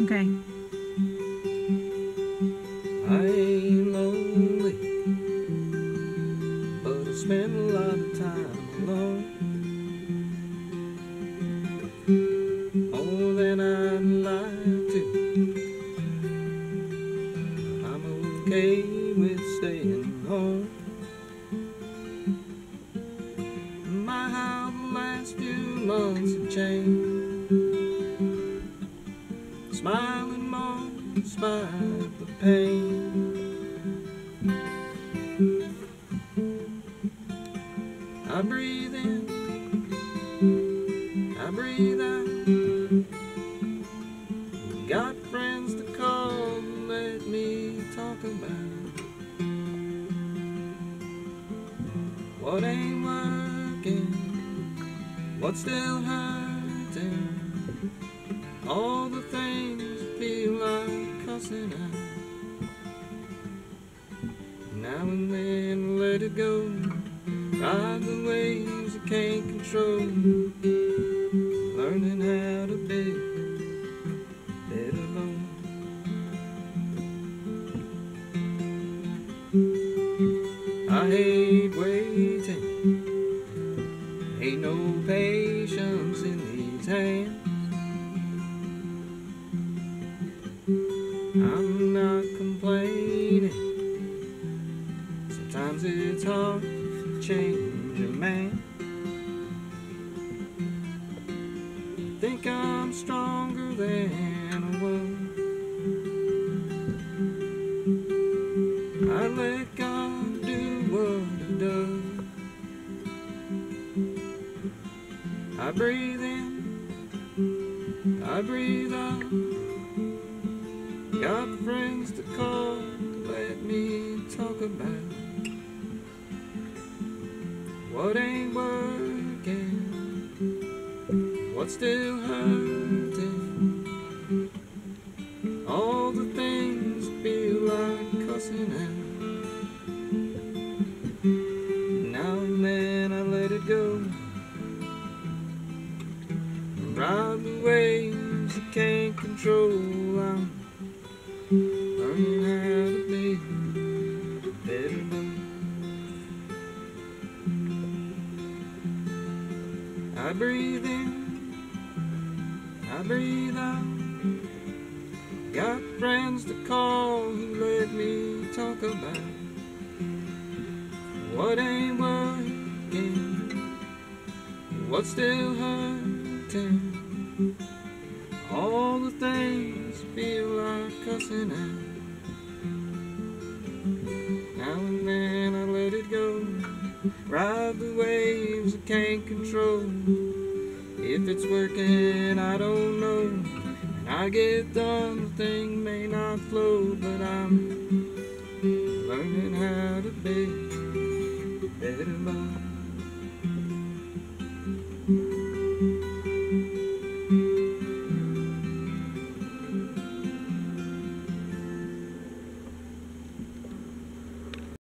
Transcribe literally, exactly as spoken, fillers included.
Okay. I ain't lonely, but I spend a lot of time alone, more than I'd like to. I'm okay with staying home. My how the last few months have changed, smiling more despite the pain. I breathe in, I breathe out. Got friends to call and let me talk about what ain't working, what's still hurting, all the things that feel like cussing out. Now and then let it go, ride the waves I can't control, learning how to be let alone. I hate waiting, ain't no patience in these hands. I'm not complaining, sometimes it's hard to change a man. Think I'm stronger than I was. I let God do what He does. I breathe in, I breathe out. Got friends to call to let me talk about what ain't working, what's still hurting, all the things that feel like cussing out. Now and then I let it go, ride the waves I can't control. I'm learning how to be better than I breathe in, I breathe out. Got friends to call who let me talk about what ain't working, what's still hurting, all the things feel like cussing out. Now and then I let it go, ride the waves I can't control. If it's working, I don't know. When I get done, the thing may not flow, but I'm learning how to be better.